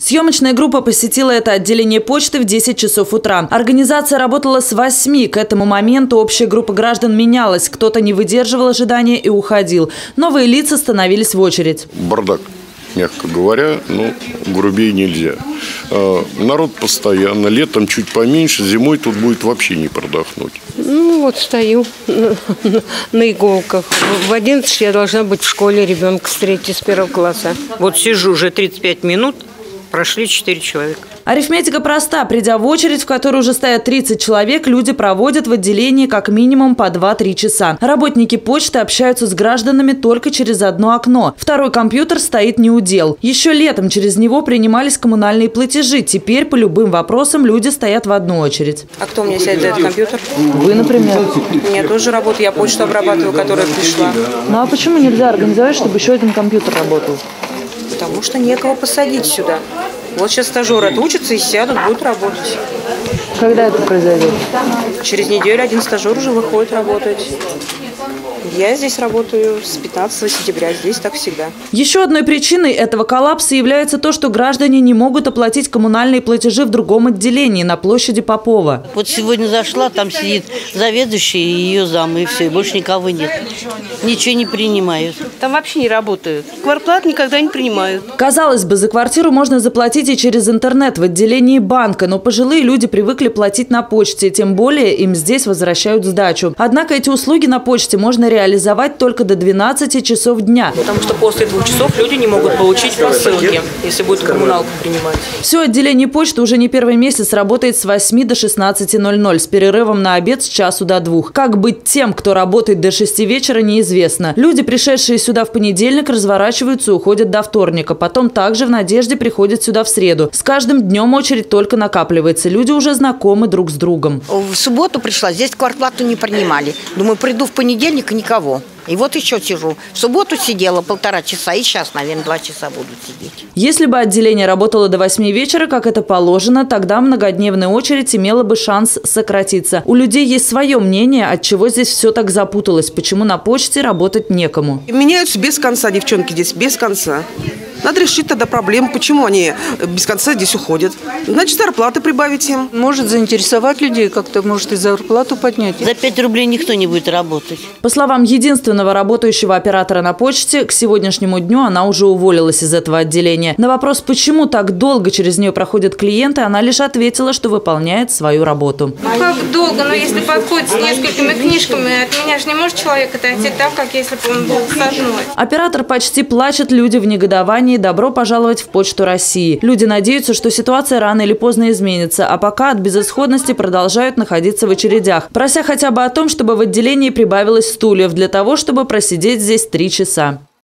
Съемочная группа посетила это отделение почты в 10 часов утра. Организация работала с 8. К этому моменту общая группа граждан менялась. Кто-то не выдерживал ожидания и уходил. Новые лица становились в очередь. Бардак, мягко говоря, грубее нельзя. Народ постоянно, летом чуть поменьше, зимой тут будет вообще не продохнуть. Вот стою на иголках. В 11 я должна быть в школе, ребенка встретить с 1 класса. Вот сижу уже 35 минут, прошли 4 человека. Арифметика проста. Придя в очередь, в которой уже стоят 30 человек, люди проводят в отделении как минимум по 2-3 часа. Работники почты общаются с гражданами только через одно окно. Второй компьютер стоит неудел. Еще летом через него принимались коммунальные платежи. Теперь по любым вопросам люди стоят в одну очередь. А кто у меня сядет за этот компьютер? Вы, например. У меня тоже работа, я почту обрабатываю, которая пришла. Ну а почему нельзя организовать, чтобы еще один компьютер работал? Потому что некого посадить сюда. Вот сейчас стажеры отучатся и сядут, будут работать. Когда это произойдет? Через неделю один стажер уже выходит работать. Я здесь работаю с 15 сентября, здесь так всегда. Еще одной причиной этого коллапса является то, что граждане не могут оплатить коммунальные платежи в другом отделении на площади Попова. Вот сегодня зашла, там сидит заведующая и ее зам, и все, и больше никого нет. Ничего не принимают. Там вообще не работают. Квартплат никогда не принимают. Казалось бы, за квартиру можно заплатить и через интернет в отделении банка, но пожилые люди привыкли платить на почте, тем более им здесь возвращают сдачу. Однако эти услуги на почте можно реализовать только до 12 часов дня. Потому что после 2 часов люди не могут получить посылки, если будут коммуналку принимать. Все отделение почты уже не первый месяц работает с 8 до 16:00 с перерывом на обед с часу до 2. Как быть тем, кто работает до 6 вечера, неизвестно. Люди, пришедшие сюда в понедельник, разворачиваются и уходят до вторника. Потом также в надежде приходят сюда в среду. С каждым днем очередь только накапливается. Люди уже знакомы друг с другом. В субботу пришла, здесь квартплату не принимали. Думаю, приду в понедельник, никого. И вот еще сижу. В субботу сидела 1,5 часа, и сейчас, наверное, 2 часа буду сидеть. Если бы отделение работало до 8 вечера, как это положено, тогда многодневная очередь имела бы шанс сократиться. У людей есть свое мнение, от чего здесь все так запуталось, почему на почте работать некому. Меняются без конца, девчонки здесь, без конца. Надо решить тогда проблему, почему они без конца здесь уходят. Значит, зарплаты прибавить им. Может заинтересовать людей как-то, может и зарплату поднять. За 5 рублей никто не будет работать. По словам единственного работающего оператора на почте, к сегодняшнему дню она уже уволилась из этого отделения. На вопрос, почему так долго через нее проходят клиенты, она лишь ответила, что выполняет свою работу. Как долго? Но если подходит с несколькими книжками, от меня же не может человек отойти так, как если бы он был стажной. Оператор почти плачет, люди в негодовании. Добро пожаловать в Почту России. Люди надеются, что ситуация рано или поздно изменится, а пока от безысходности продолжают находиться в очередях, прося хотя бы о том, чтобы в отделении прибавилось стульев для того, чтобы просидеть здесь 3 часа.